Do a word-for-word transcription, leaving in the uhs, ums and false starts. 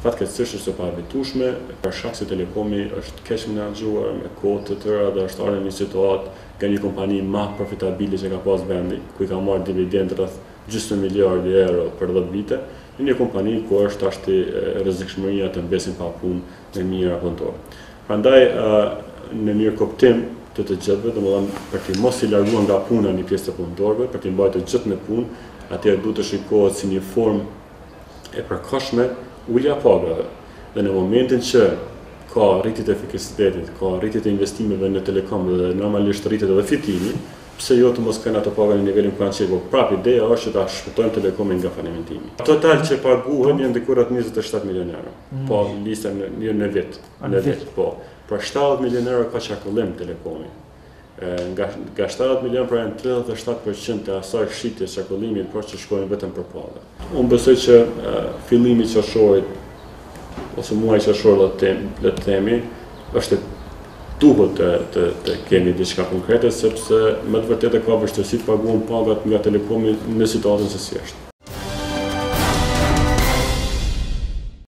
fatkeqësisht është e paevitueshme për shkak se Telekomi është keq menaxhuar me kohë të tëra dhe është ardhur në një situatë nga një kompani më profitabile që ka pas vendi, ku i ka marrë dividend rreth gjysmë miliardi euro për dhjetë vite, në një kompani ku është ashti rrezikshmëria të mbesin pa punë në mijëra punëtorë. Prandaj në mirë kuptim të të gjithëve, domethënë për të mos i larguar nga puna një pjesë të punëtorëve, për të mbajtur të gjithë në punë, atëherë duhet të shikohet si një formë e përkohshme ulja pagave. Dhe në momentin që ka rritje të efikasitetit, ka rritje të investimeve në Telekom dhe normalisht rritje edhe fitimi, pse jo të mos kenë ato paga në nivelin ku kanë qenë, por prapë ideja është që ta shpëtojmë Telekomin nga falimentimi. Total që paguhet janë diku rreth njëzet e shtatë milionë euro. Po lista në në, në vit, në vit, po. Për shtatëdhjetë milionë euro ka qarkullim Telekomi. Nga nga shtatëdhjetë milionë pra janë tridhjetë e shtatë përqind të asaj shitjes qarkullimit, por që shkojnë vetëm për paga. Unë besoj që fillimi i qershorit ose muaj qershor le të themi, është duhet të, të, të kemi diçka konkrete, sepse më të vërtetë ka vështirësi të paguhen pagat nga Telekomi në situatën se si është.